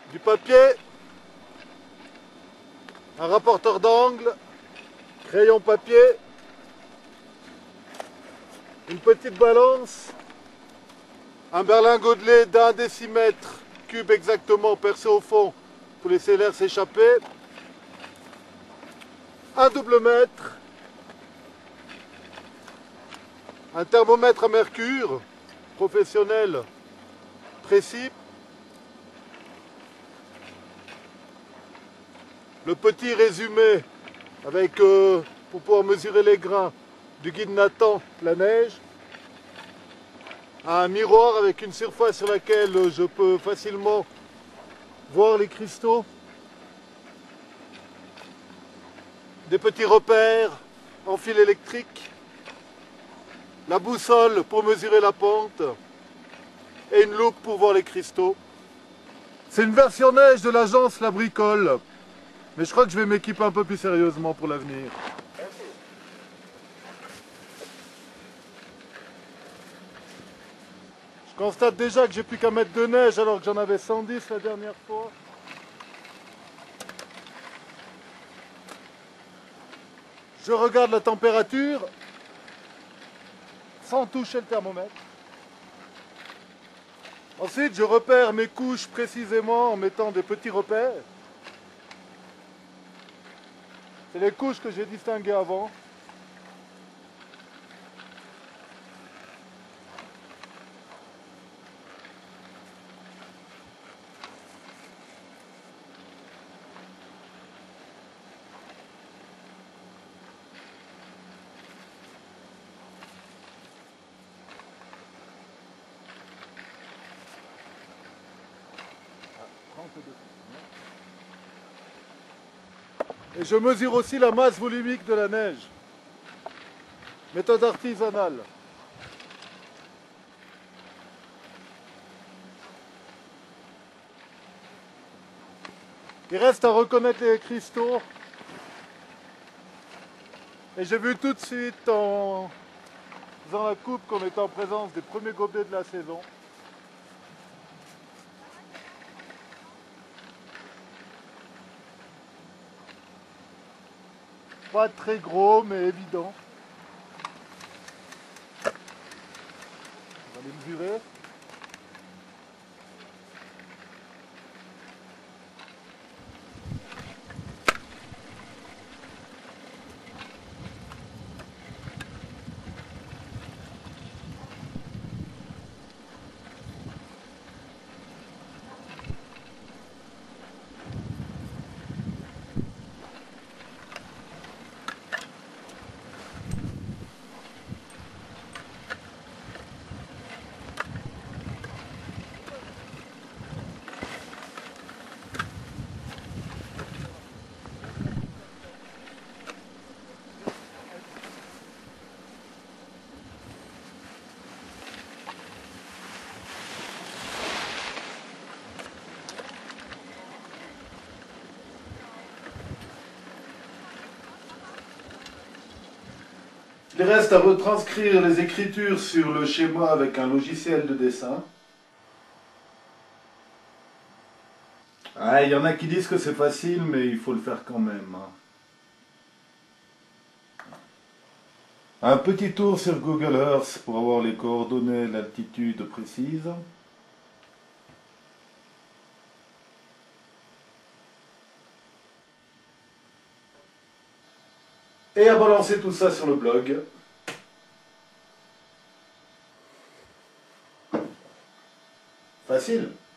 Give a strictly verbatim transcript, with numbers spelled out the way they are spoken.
du papier, un rapporteur d'angle, crayon papier, une petite balance, un berlingot de lait d'un décimètre cube exactement percé au fond pour laisser l'air s'échapper, un double mètre, un thermomètre à mercure professionnel précis, le petit résumé avec euh, pour pouvoir mesurer les grains du guide Nathan La Neige, un miroir avec une surface sur laquelle je peux facilement voir les cristaux, des petits repères en fil électrique, la boussole pour mesurer la pente et une loupe pour voir les cristaux. C'est une version neige de l'agence La Bricole, mais je crois que je vais m'équiper un peu plus sérieusement pour l'avenir. Je constate déjà que j'ai plus qu'un mètre de neige alors que j'en avais cent dix la dernière fois. Je regarde la température sans toucher le thermomètre. Ensuite, je repère mes couches précisément en mettant des petits repères. C'est les couches que j'ai distinguées avant. Et je mesure aussi la masse volumique de la neige. Méthode artisanale. Il reste à reconnaître les cristaux. Et j'ai vu tout de suite en faisant la coupe qu'on était en présence des premiers gobelets de la saison. Pas très gros, mais évident. On va les mesurer. Il reste à retranscrire les écritures sur le schéma avec un logiciel de dessin. Ah, il y en a qui disent que c'est facile, mais il faut le faire quand même. Un petit tour sur Google Earth pour avoir les coordonnées, l'altitude précise. Et à balancer tout ça sur le blog. Facile.